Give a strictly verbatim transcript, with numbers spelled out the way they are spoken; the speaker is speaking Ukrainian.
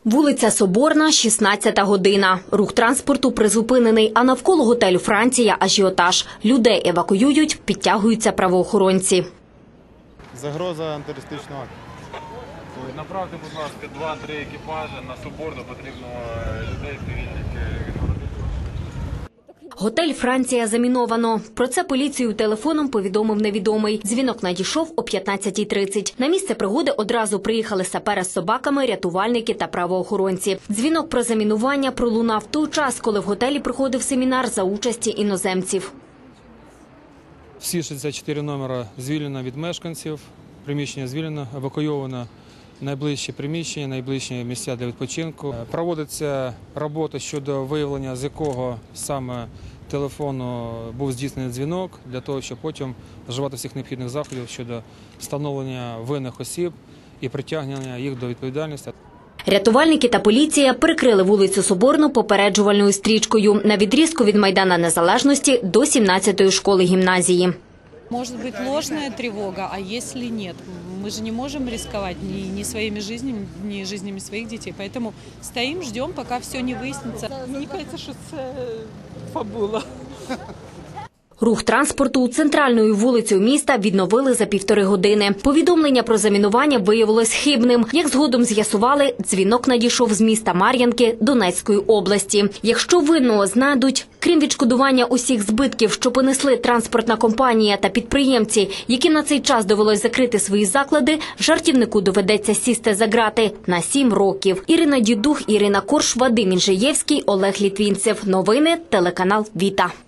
Вулиця Соборна, шістнадцята година. Рух транспорту призупинений, а навколо готелю «Франція» ажіотаж. Людей евакуюють, підтягуються правоохоронці. Загроза антитерористичного акту. Направте, будь ласка, два-три екіпажі на Соборну, потрібно людей цивільних відгородити. Готель «Франція» заміновано. Про це поліцію телефоном повідомив невідомий. Дзвінок надійшов о п'ятнадцятій тридцять. На місце пригоди одразу приїхали сапери з собаками, рятувальники та правоохоронці. Дзвінок про замінування пролунав в той час, коли в готелі проходив семінар за участі іноземців. Всі шістдесят чотири номера звільнено від мешканців, приміщення звільнено, евакуйовано найближчі приміщення, найближчі місця для відпочинку. Проводиться робота щодо виявлення, з якого саме телефону був здійснений дзвінок, для того, щоб потім вживати всіх необхідних заходів щодо встановлення винних осіб і притягнення їх до відповідальності. Рятувальники та поліція перекрили вулицю Соборну попереджувальною стрічкою на відрізку від Майдана Незалежності до сімнадцятої школи-гімназії. Может быть ложная тревога, а если нет? Мы же не можем рисковать ни, ни своими жизнями, ни жизнями своих детей. Поэтому стоим, ждем, пока все не выяснится. Мені кажется, що це фабула. Рух транспорту центральною вулицею міста відновили за півтори години. Повідомлення про замінування виявилось хибним. Як згодом з'ясували, дзвінок надійшов з міста Мар'їнки Донецької області. Якщо винного знайдуть, крім відшкодування усіх збитків, що понесли транспортна компанія та підприємці, яким на цей час довелось закрити свої заклади, жартівнику доведеться сісти за ґрати на сім років. Ірина Дідух, Ірина Корш, Вадим Інжиєвський, Олег Літвінцев. Новини, телеканал «Віта».